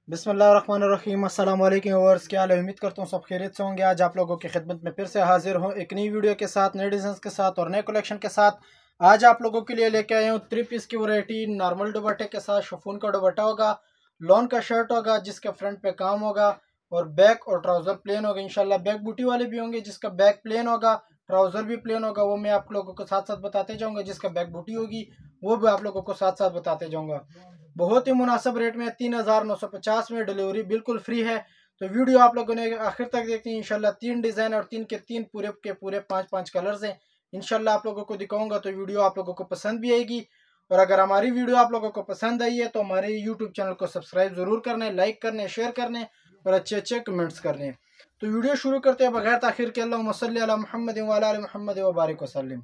बिस्मिल्लाहिर्रहमानिर्रहीम। अस्सलाम वालेकुम व्यूअर्स, क्या हाल है? उम्मीद करता हूँ सब खैरियत से होंगे। आज आप लोगों की खिदमत में फिर से हाजिर हूँ एक नई वीडियो के साथ, नए डिज़ाइन के साथ और नए कलेक्शन के साथ। आज आप लोगों के लिए लेके आया हूँ 3 पीस की वैरायटी। नॉर्मल दुपट्टे के साथ शिफॉन का दुपट्टा होगा, लॉन का शर्ट होगा जिसके फ्रंट पे काम होगा और बैक और ट्राउज़र प्लेन होगा। इंशाल्लाह बैक बूटी वाले भी होंगे जिसका बैक प्लेन होगा, ट्राउज़र भी प्लेन होगा। वो मैं आप लोगों को साथ साथ बताते जाऊँगा। जिसका बैक बूटी होगी वो भी आप लोगों को साथ साथ बताते जाऊँगा। बहुत ही मुनासिब रेट में 3950 में डिलीवरी बिल्कुल फ्री है। तो वीडियो आप लोगों ने आखिर तक देखते हैं। इंशाल्लाह 3 डिज़ाइन और 3 के 3 पूरे के पूरे 5-5 कलर्स हैं। इंशाल्लाह आप लोगों को दिखाऊंगा तो वीडियो आप लोगों को पसंद भी आएगी। और अगर हमारी वीडियो आप लोगों को पसंद आई है तो हमारे यूट्यूब चैनल को सब्सक्राइब जरूर करने, लाइक करने, शेयर करने और अच्छे अच्छे कमेंट्स करने। तो वीडियो शुरू करते हैं बगैर ताखिर के। अल्लाहुम्मा सल्ली अला मुहम्मद व अला आलि मुहम्मद व बारिक वसल्लम।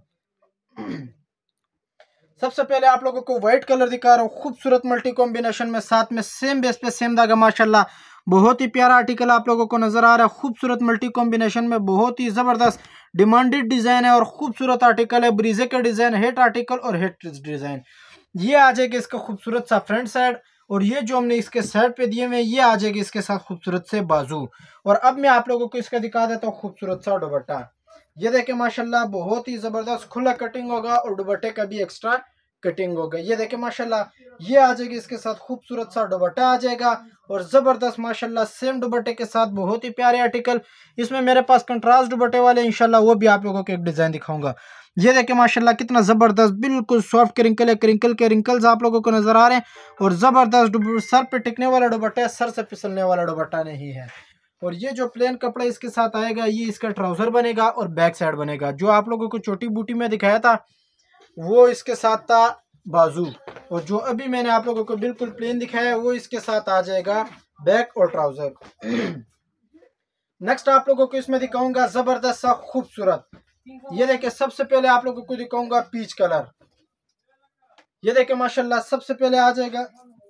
सबसे पहले आप लोगों को व्हाइट कलर दिखा रहा हूँ, खूबसूरत मल्टी कॉम्बिनेशन में, साथ में सेम बेस पे सेम धागा। माशाल्लाह बहुत ही प्यारा आर्टिकल आप लोगों को नजर आ रहा है। खूबसूरत मल्टी कॉम्बिनेशन में बहुत ही जबरदस्त डिमांडेड डिजाइन है और खूबसूरत आर्टिकल है। ब्रीजे का डिजाइन, हेट आर्टिकल और हेट डिजाइन ये आ जाएगा इसका खूबसूरत सा फ्रंट साइड। और ये जो हमने इसके साइड पे दिए हुए ये आ जाएगी इसके साथ खूबसूरत से बाजू। और अब मैं आप लोगों को इसका दिखा देता हूँ खूबसूरत सा दुपट्टा। ये देखे माशाल्लाह बहुत ही जबरदस्त खुला कटिंग होगा और दुपट्टे का भी एक्स्ट्रा कटिंग होगा। ये देखे माशाल्लाह ये आ जाएगी इसके साथ खूबसूरत सा दुपट्टा आ जाएगा और जबरदस्त माशाल्लाह सेम दुपट्टे के साथ बहुत ही प्यारे आर्टिकल। इसमें मेरे पास कंट्रास्ट दुपट्टे वाले इंशाल्लाह वो भी आप लोगों को एक डिजाइन दिखाऊंगा। ये देखे माशाल्लाह कितना जबरदस्त बिल्कुल सॉफ्ट क्रिंकल है, क्रिंकल के रिंकल्स आप लोगों को नजर आ रहे हैं और जबरदस्त सर पे टिकने वाला दुपट्टा है, सर से फिसलने वाला दुपट्टा नहीं है। और ये जो प्लेन कपड़ा इसके साथ आएगा ये इसका ट्राउजर बनेगा और बैक साइड बनेगा। जो आप लोगों को छोटी बूटी में दिखाया था वो इसके साथ था बाजू, और जो अभी मैंने आप लोगों को बिल्कुल प्लेन दिखाया है वो इसके साथ आ जाएगा बैक और ट्राउजर। नेक्स्ट आप लोगों को इसमें दिखाऊंगा जबरदस्त सा खूबसूरत। ये देखिए सबसे पहले आप लोगों को दिखाऊंगा पीच कलर। ये देखिए माशाल्लाह सबसे पहले आ जाएगा,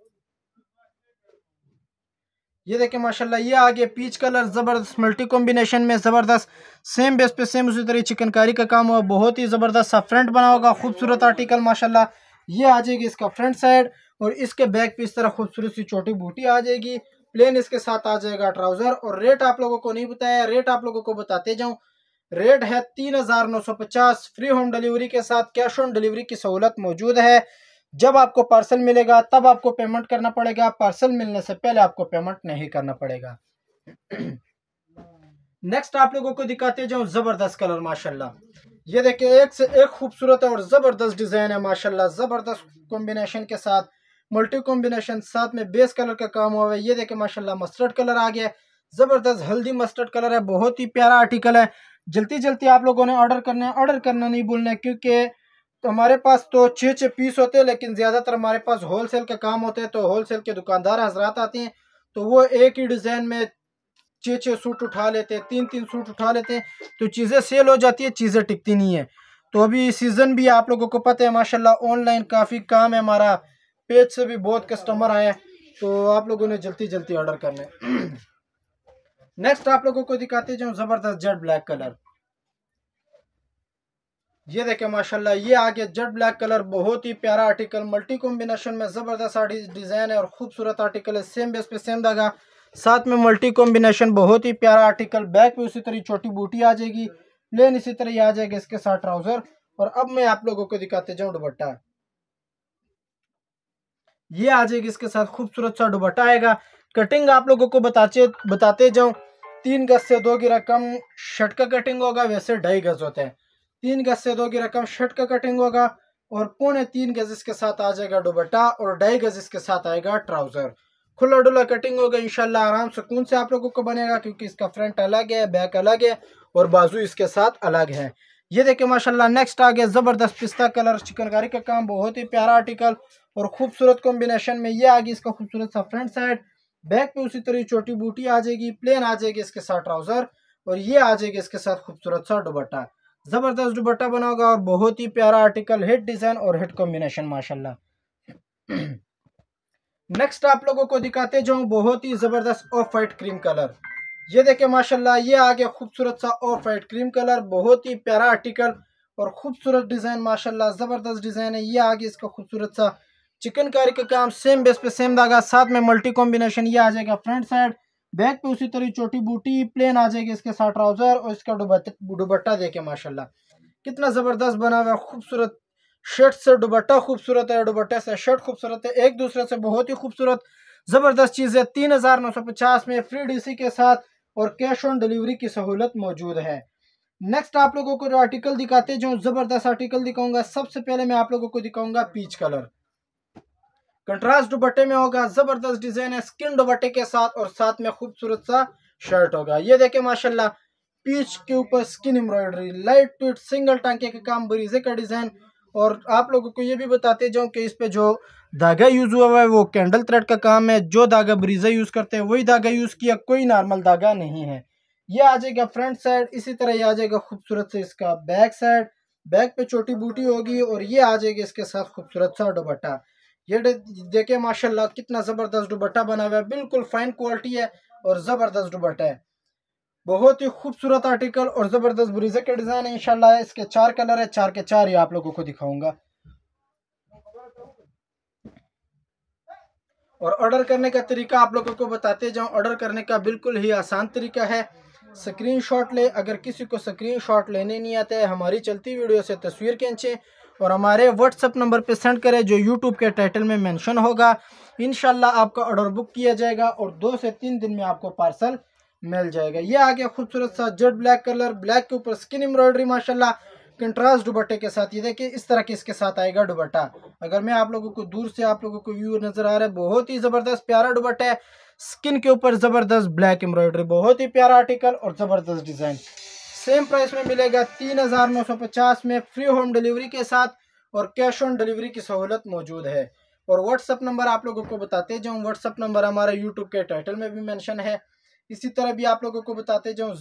ये देखिए माशाल्लाह ये आगे पीच कलर जबरदस्त मल्टी कॉम्बिनेशन में, जबरदस्त सेम बेस पे सेम उसी तरह चिकनकारी का काम हुआ। बहुत ही जबरदस्त सा फ्रंट बना होगा, खूबसूरत आर्टिकल माशाल्लाह। ये आ जाएगी इसका फ्रंट साइड और इसके बैक पे इस तरह खूबसूरत सी छोटी बूटी आ जाएगी। प्लेन इसके साथ आ जाएगा ट्राउजर। और रेट आप लोगों को नहीं बताया, रेट आप लोगों को बताते जाऊं। रेट है 3950, फ्री होम डिलीवरी के साथ कैश ऑन डिलीवरी की सहूलत मौजूद है। जब आपको पार्सल मिलेगा तब आपको पेमेंट करना पड़ेगा, पार्सल मिलने से पहले आपको पेमेंट नहीं करना पड़ेगा। नेक्स्ट आप लोगों को दिखाते जाऊं जबरदस्त कलर माशाल्लाह। ये देखिए एक से एक खूबसूरत और जबरदस्त डिजाइन है माशाल्लाह, जबरदस्त कॉम्बिनेशन के साथ, मल्टी कॉम्बिनेशन, साथ में बेस कलर का काम हुआ है। ये देखिए माशाल्लाह मस्टर्ड कलर आ गया, जबरदस्त हल्दी मस्टर्ड कलर है। बहुत ही प्यारा आर्टिकल है। जल्दी जल्दी आप लोगों ने ऑर्डर करना है, ऑर्डर करना नहीं भूलना है, क्योंकि तो हमारे पास तो 6-6 पीस होते हैं लेकिन ज़्यादातर हमारे पास होलसेल का काम होता है। तो होलसेल के दुकानदार हजरात आते हैं तो वो एक ही डिज़ाइन में 6-6 सूट उठा लेते हैं, 3-3 सूट उठा लेते हैं। तो चीज़ें सेल हो जाती है, चीज़ें टिकती नहीं है। तो अभी सीज़न भी आप लोगों को पता है माशाल्लाह, ऑनलाइन काफ़ी काम है हमारा, पेज से भी बहुत कस्टमर आए, तो आप लोगों ने जल्दी जल्दी ऑर्डर करना है। नेक्स्ट आप लोगों को दिखाते जाऊँ जबरदस्त जेट ब्लैक कलर। ये देखे माशाल्लाह ये आगे जेट ब्लैक कलर, बहुत ही प्यारा आर्टिकल, मल्टी कॉम्बिनेशन में जबरदस्त डिजाइन है और खूबसूरत आर्टिकल है। सेम बेस पे सेम धागा, साथ में मल्टी कॉम्बिनेशन, बहुत ही प्यारा आर्टिकल। बैक पे उसी तरह छोटी बूटी आ जाएगी, प्लेन इसी तरह आ जाएगा इसके साथ ट्राउजर। और अब मैं आप लोगों को दिखाते जाऊँ दुपट्टा। ये आ जाएगी इसके साथ खूबसूरत सा दुपट्टा आएगा। कटिंग आप लोगों को बताते जाऊँ, 3 गज से 2 की रकम शर्ट का कटिंग होगा, वैसे 2.5 गज होते हैं। 3 गज से 2 की रकम शर्ट का कटिंग होगा और 3.25 गज इसके साथ आ जाएगा दुपट्टा और 2.5 गज इसके साथ आएगा ट्राउजर। खुला डुला कटिंग होगा इंशाल्लाह, आराम सुकून से आप लोगों को बनेगा, क्योंकि इसका फ्रंट अलग है, बैक अलग है और बाजू इसके साथ अलग है। ये देखिए माशाल्लाह नेक्स्ट आ गया जबरदस्त पिस्ता कलर, चिकनकारी का काम, बहुत ही प्यारा आर्टिकल और खूबसूरत कॉम्बिनेशन में। ये आ गई इसका खूबसूरत सा फ्रंट साइड, बैक पे उसी तरह छोटी बूटी आ जाएगी, प्लेन आ जाएगी इसके साथ ट्राउजर और ये आ जाएगी इसके साथ खूबसूरत सा दुपट्टा। जबरदस्त दुपट्टा बना होगा और बहुत ही प्यारा आर्टिकल, हेड डिजाइन और हेड कॉम्बिनेशन माशाल्लाह। नेक्स्ट आप लोगों को दिखाते जाऊं बहुत ही जबरदस्त ऑफ वाइट क्रीम कलर। ये देखे माशाल्लाह ये आ गया खूबसूरत सा ऑफ वाइट क्रीम कलर, बहुत ही प्यारा आर्टिकल और खूबसूरत डिजाइन माशाल्लाह, जबरदस्त डिजाइन है। ये आ गया इसका खूबसूरत सा चिकनकारी का काम, सेम बेस पे सेम धागा, साथ में मल्टी कॉम्बिनेशन। ये आ जाएगा फ्रंट साइड, बैक पे उसी तरह छोटी बूटी प्लेन आ जाएगी इसके साथ ट्राउजर, और इसका दुपट्टा देखे माशाल्लाह कितना जबरदस्त बना हुआ है, खूबसूरत। शर्ट से दुपट्टा खूबसूरत है, दुपट्टे से शर्ट खूबसूरत है, एक दूसरे से बहुत ही खूबसूरत जबरदस्त चीज है। 3950 में फ्री डीसी के साथ और कैश ऑन डिलीवरी की सहूलत मौजूद है। नेक्स्ट आप लोगों को जो आर्टिकल दिखाते हैं, जो जबरदस्त आर्टिकल दिखाऊंगा, सबसे पहले मैं आप लोगों को दिखाऊंगा पीच कलर। कंट्रास्ट दुपट्टे में होगा, जबरदस्त डिजाइन है स्किन दुपट्टे के साथ, और साथ में खूबसूरत सा शर्ट होगा। ये देखे माशाल्लाह, पीच के ऊपर skin embroidery, light weight single टांके का काम, बरीजे का डिजाइन। और आप लोगों को ये भी बताते जाऊं कि इस पे जो धागा यूज हुआ है वो कैंडल थ्रेड का काम है। जो धागा ब्रीजा यूज करते हैं वही धागा यूज किया, कोई नॉर्मल धागा नहीं है। ये आ जाएगा फ्रंट साइड, इसी तरह ये आ जाएगा खूबसूरत से इसका बैक साइड, बैक पे छोटी बूटी होगी, और ये आ जाएगी इसके साथ खूबसूरत सा दुपट्टा। ये देखे माशाल्लाह कितना जबरदस्त दुपट्टा बना हुआ है, बिल्कुल फाइन क्वालिटी है और जबरदस्त दुपट्टा है। बहुत ही खूबसूरत आर्टिकल और जबरदस्त ब्रीजे के डिजाइन है। इंशाल्लाह इसके 4 कलर है, 4 के 4 ही आप लोगों को दिखाऊंगा। और ऑर्डर करने का तरीका आप लोगों को बताते जाऊं। ऑर्डर करने का बिल्कुल ही आसान तरीका है, स्क्रीनशॉट ले। अगर किसी को स्क्रीनशॉट लेने नहीं आता है, हमारी चलती वीडियो से तस्वीर खींचे और हमारे व्हाट्सएप नंबर पे सेंड करें, जो यूट्यूब के टाइटल में मेंशन होगा। इंशाल्लाह आपका ऑर्डर बुक किया जाएगा और 2 से 3 दिन में आपको पार्सल मिल जाएगा। ये आ गया खूबसूरत सा जेड ब्लैक कलर, ब्लैक के ऊपर स्किन एम्ब्रॉयडरी माशाल्लाह कंट्रास्ट दुपट्टे के साथ। ये देखिए इस तरह के इसके साथ आएगा दुपट्टा। अगर मैं आप लोगों को दूर से आप लोगों को व्यू नजर आ रहा है, बहुत ही जबरदस्त प्यारा दुपट्टा है, स्किन के ऊपर जबरदस्त ब्लैक एम्ब्रॉयडरी, बहुत ही प्यारा आर्टिकल और जबरदस्त डिजाइन। सेम प्राइस में मिलेगा 3950 में, फ्री होम डिलीवरी के साथ और कैश ऑन डिलीवरी की सहूलत मौजूद है। और व्हाट्सअप नंबर आप लोगों को बताते जाऊँ, व्हाट्सअप नंबर हमारा यूट्यूब के टाइटल में भी मेंशन है। इसी तरह भी आप लोगों को बताते जाऊँ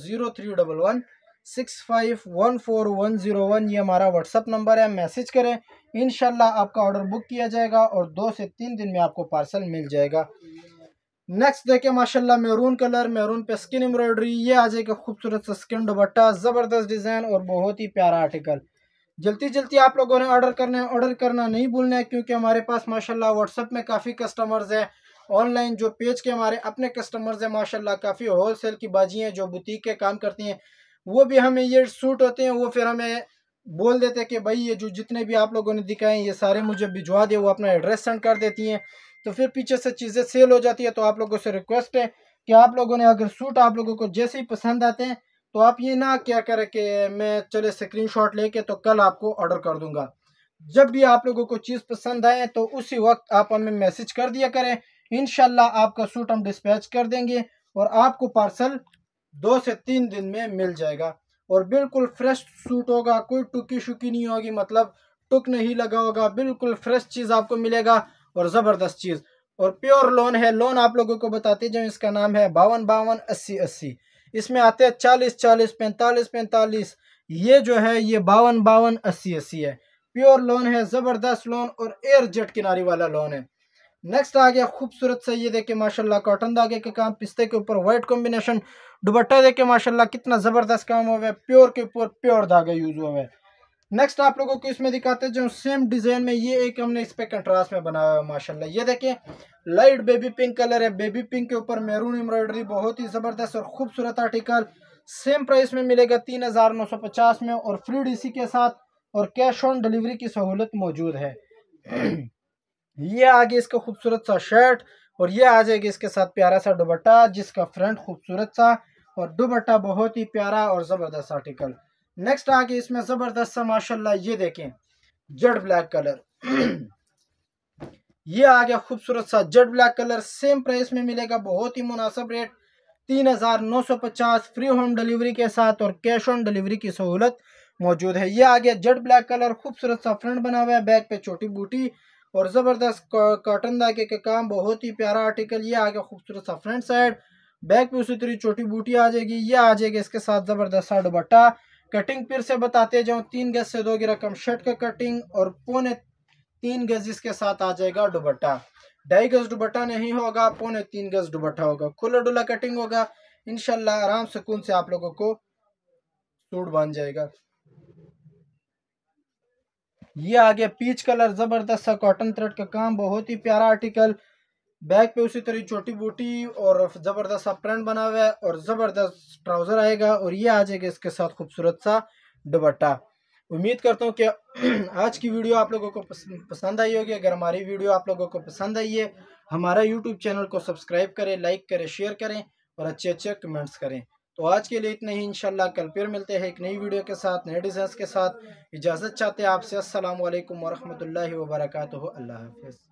0311651401, ये हमारा व्हाट्सअप नंबर है, मैसेज करें, इंशाल्लाह आपका ऑर्डर बुक किया जाएगा और 2 से 3 दिन में आपको पार्सल मिल जाएगा। नेक्स्ट देखें माशाल्लाह मैरून कलर, मैरून पे स्किन एम्ब्रॉयडरी, ये आ जाएगा खूबसूरत सा स्किन दुपट्टा, जबरदस्त डिजाइन और बहुत ही प्यारा आर्टिकल। जल्दी जल्दी आप लोगों ने ऑर्डर करना है, ऑर्डर करना नहीं भूलना है, क्योंकि हमारे पास माशाल्लाह व्हाट्सएप में काफ़ी कस्टमर्स हैं, ऑनलाइन जो पेज के हमारे अपने कस्टमर्स हैं माशाल्लाह, काफ़ी होलसेल की बाजी हैं जो बुटीक के काम करती हैं, वो भी हमें ये सूट होते हैं, वो फिर हमें बोल देते हैं कि भाई ये जो जितने भी आप लोगों ने दिखाए ये सारे मुझे भिजवा दे, वो अपना एड्रेस सेंड कर देती हैं, तो फिर पीछे से चीज़ें सेल हो जाती है। तो आप लोगों से रिक्वेस्ट है कि आप लोगों ने अगर सूट आप लोगों को जैसे ही पसंद आते हैं, तो आप ये ना क्या करें कि मैं चले स्क्रीनशॉट लेके तो कल आपको ऑर्डर कर दूंगा। जब भी आप लोगों को चीज़ पसंद आए तो उसी वक्त आप हमें मैसेज कर दिया करें, इंशाल्लाह आपका सूट हम डिस्पैच कर देंगे और आपको पार्सल 2 से 3 दिन में मिल जाएगा। और बिल्कुल फ्रेश सूट होगा, कोई टुकी शुकी नहीं होगी, मतलब टुक नहीं लगा होगा, बिल्कुल फ्रेश चीज़ आपको मिलेगा और ज़बरदस्त चीज़। और प्योर लोन है, लोन आप लोगों को बताते जाओ, इसका नाम है 52528080। इसमें आते हैं 4040 4545, ये जो है ये 52528080 है। प्योर लोन है, ज़बरदस्त लोन और एयर जेट किनारी वाला लोन है। नेक्स्ट आ गया खूबसूरत सा, ये देखे माशाल्लाह कॉटन धागे के काम, पिस्ते के ऊपर व्हाइट कॉम्बिनेशन, दुपट्टा देखे माशाल्लाह कितना जबरदस्त काम हुआ है, प्योर के ऊपर प्योर धागा यूज हुआ है। नेक्स्ट आप लोगों को इसमें दिखाते हैं जो सेम डिजाइन में, ये एक हमने इस पे कंट्रास्ट में बनाया हुआ है माशाल्लाह। ये देखें लाइट बेबी पिंक कलर है, बेबी पिंक के ऊपर मैरून एम्ब्रॉयडरी, बहुत ही जबरदस्त और खूबसूरत आर्टिकल। सेम प्राइस में मिलेगा 3950 में और फ्री डीसी के साथ और कैश ऑन डिलीवरी की सहूलत मौजूद है। ये आगे इसका खूबसूरत सा शर्ट और ये आ जाएगी इसके साथ प्यारा सा दुपट्टा, जिसका फ्रंट खूबसूरत सा और दुपट्टा बहुत ही प्यारा और जबरदस्त आर्टिकल। नेक्स्ट आगे इसमें जबरदस्त सा माशाल्लाह, ये देखें जेड ब्लैक कलर ये आ गया खूबसूरत सा jet black colour. Same price में मिलेगा, बहुत ही मुनासिब रेट 3950, फ्री होम डिलीवरी के साथ और कैश ऑन डिलीवरी की सहूलत मौजूद है। ये आ गया जेड ब्लैक कलर, खूबसूरत सा फ्रंट बना हुआ है, बैक पे छोटी बूटी और जबरदस्त कॉटन धागे के काम, बहुत ही प्यारा आर्टिकल। ये आ गया खूबसूरत सा फ्रंट साइड, बैक पे उसी तरह छोटी बूटी आ जाएगी। ये आ जाएगी इसके साथ जबरदस्त सा दुपट्टा। कटिंग फिर से बताते जाऊँ, 3 गज से 2 की रकम शर्ट का कटिंग और 3.25 गज इसके साथ आ जाएगा दुपट्टा। 2.5 गज दुपट्टा नहीं होगा, 3.25 गज दुपट्टा होगा, खुला डुला कटिंग होगा। इंशाल्लाह आराम सुकून से आप लोगों को सूट बन जाएगा। ये आ गया पीच कलर, जबरदस्त सा कॉटन थ्रेड का काम, बहुत ही प्यारा आर्टिकल। बैक पे उसी तरह छोटी बूटी और जबरदस्त सा प्रिंट बना हुआ है और जबरदस्त ट्राउजर आएगा और ये आ जाएगा इसके साथ खूबसूरत सा दुपट्टा। उम्मीद करता हूँ कि आज की वीडियो आप लोगों को पसंद आई होगी। अगर हमारी वीडियो आप लोगों को पसंद आई है, हमारा यूट्यूब चैनल को सब्सक्राइब करें, लाइक करें, शेयर करें और अच्छे अच्छे कमेंट्स करें। तो आज के लिए इतना ही, इंशाल्लाह कल फिर मिलते हैं एक नई वीडियो के साथ, नए डिज़ाइंस के साथ। इजाज़त चाहते हैं आपसे। अस्सलाम वालेकुम वरहमतुल्लाहि वबरकातुहू। अल्लाह हाफ़िज़।